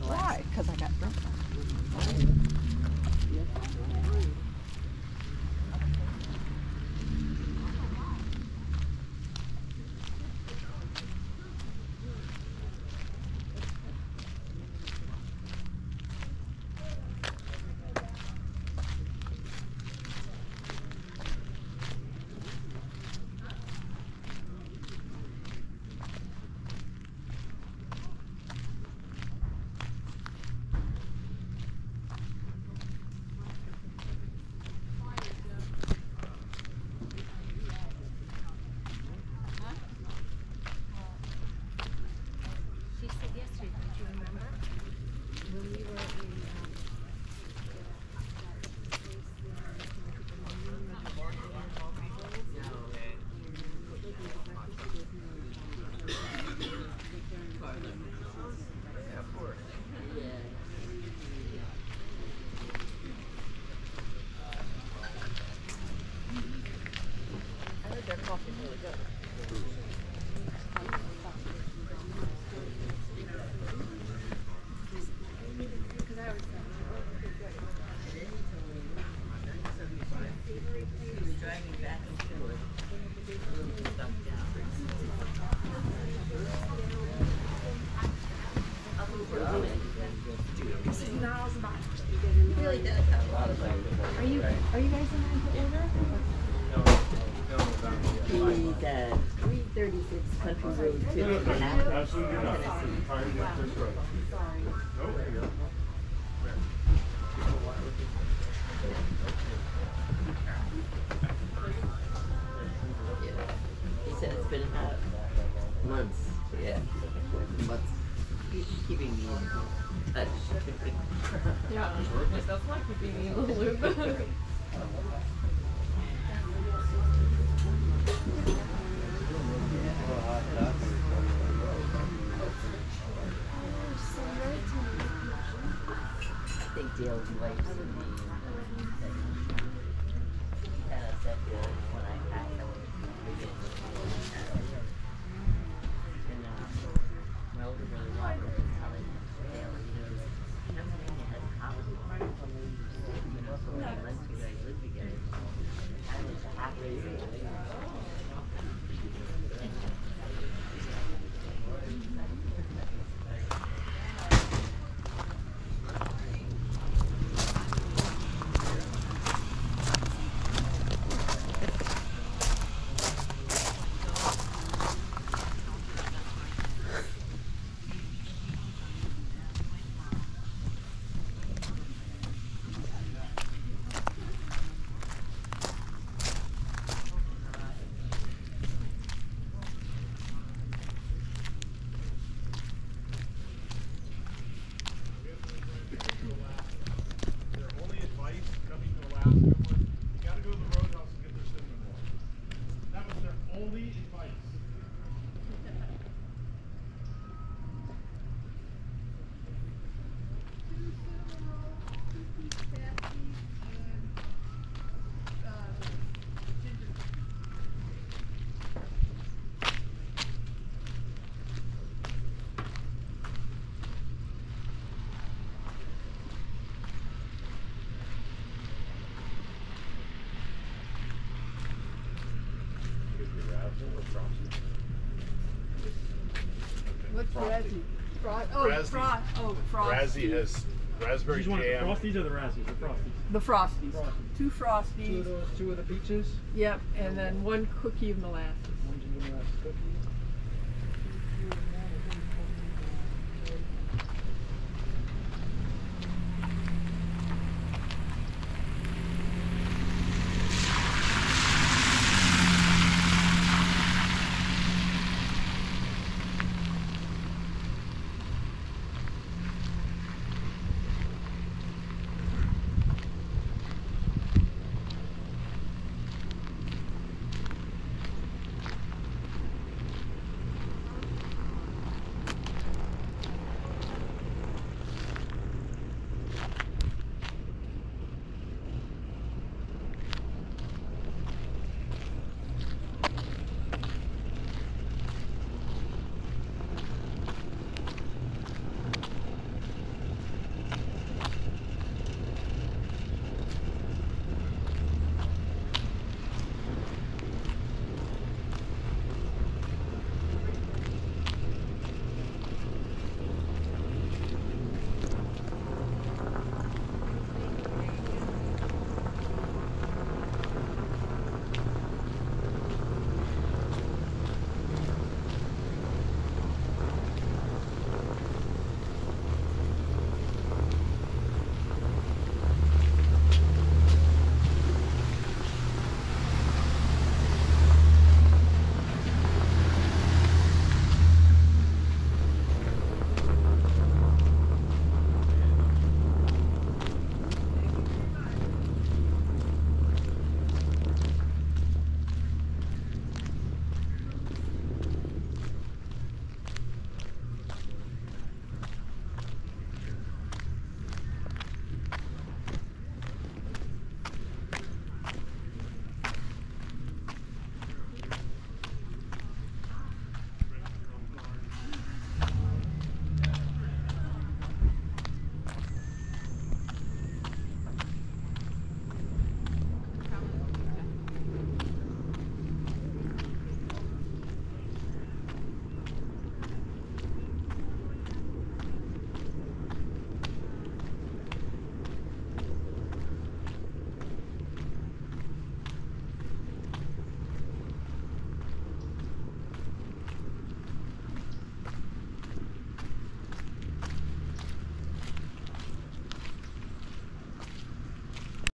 Why? Because I got drunk. Are you guys in line to order? The 336 Country Road to Absolutely not. He said it's been about months. Yeah, months. He's keeping me in touch. Yeah, that's not keeping me in the loop. I think Dale's wife's in the said when I packed them, and my older brother Robert was telling Dale, he goes, Pennsylvania has a college party for me, so once you guys live together, I was happy. What's Razzie? Frosty. Razzie has raspberry These ones, the jam. Frosties or the Razzies? The Frosties. The Frosties. Frosties. 2 Frosties. Two of the peaches. Yep, and then 1 cookie of molasses. One ginger molasses cookie.